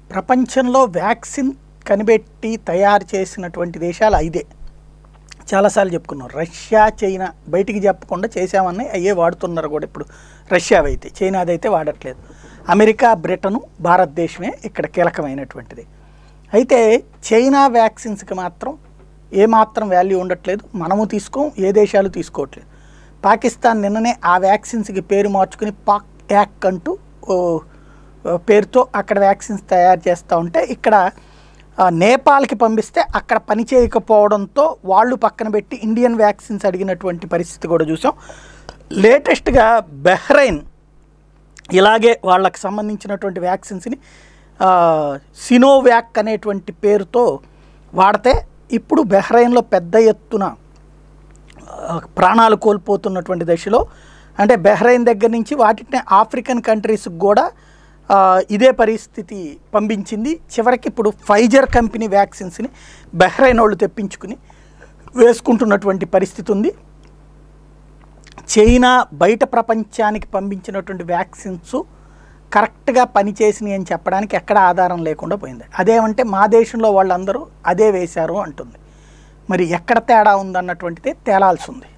ప్రపంచంలో వ్యాక్సిన్ కనిపెట్టి తయారు చేసినటువంటి దేశాలు 5. చాలాసార్లు చెప్పుకున్నాం. రష్యా, చైనా బయటికి చెప్పకుండా చేసామని అయ్యే వాడుతున్నారు కూడా ఇప్పుడు. రష్యావి అయితే, చైనాది అయితే వాడట్లేదు. అమెరికా, బ్రిటను, భారతదేశమే ఇక్కడ కీలకమైనటువంటిది. అయితే చైనా వ్యాక్సిన్స్కి మాత్రం ఏమాత్రం వాల్యూ ఉండట్లేదు. మనము తీసుకోం, ఏ దేశాలు తీసుకోవట్లేదు. పాకిస్తాన్ నిన్ననే ఆ వ్యాక్సిన్స్కి పేరు మార్చుకుని పాక్ యాక్ అంటూ పేరుతో అక్కడ వ్యాక్సిన్స్ తయారు చేస్తూ ఉంటే, ఇక్కడ నేపాల్కి పంపిస్తే అక్కడ పని చేయకపోవడంతో వాళ్ళు పక్కన పెట్టి ఇండియన్ వ్యాక్సిన్స్ అడిగినటువంటి పరిస్థితి కూడా చూసాం. లేటెస్ట్గా బహ్రెయిన్ ఇలాగే వాళ్ళకి సంబంధించినటువంటి వ్యాక్సిన్స్ని సినోవ్యాక్ అనేటువంటి పేరుతో వాడితే ఇప్పుడు బహ్రెయిన్లో పెద్ద ఎత్తున ప్రాణాలు కోల్పోతున్నటువంటి దశలో, అంటే బహ్రెయిన్ దగ్గర నుంచి వాటిని ఆఫ్రికన్ కంట్రీస్కి కూడా ఇదే పరిస్థితి పంపించింది. చివరికి ఇప్పుడు ఫైజర్ కంపెనీ వ్యాక్సిన్స్ని బహ్రెయిన్ వాళ్ళు తెప్పించుకుని వేసుకుంటున్నటువంటి పరిస్థితి ఉంది. చైనా బయట ప్రపంచానికి పంపించినటువంటి వ్యాక్సిన్స్ కరెక్ట్గా పనిచేసినాయి అని చెప్పడానికి ఎక్కడ ఆధారం లేకుండా పోయింది. అదేమంటే మా దేశంలో వాళ్ళందరూ అదే వేశారు అంటుంది. మరి ఎక్కడ తేడా ఉందన్నటువంటిదే తేలాల్సి ఉంది.